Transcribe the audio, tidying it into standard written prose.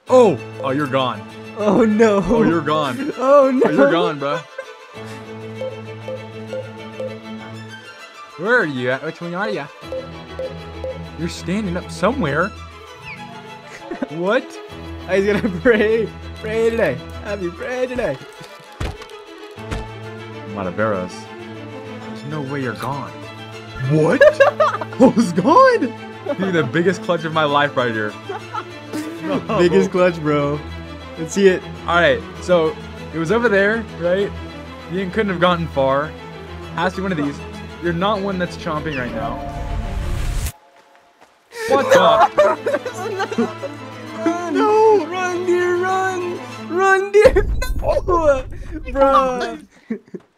Oh! Oh, you're gone. Oh no. Oh, you're gone. Oh no. Oh, you're gone, bro. Where are you at? Which one are you? You're standing up somewhere. What? He's gonna pray. Pray today. Happy pray today. Mataveros. There's no way you're gone. What? I was gone. Dude, the biggest clutch of my life right here. No. Biggest clutch, bro. Let's see it. Alright, so it was over there, right? You couldn't have gotten far. Has to be one of these. You're not one that's chomping right now. What the? No! Run, deer, run! Run, deer! No! Bro!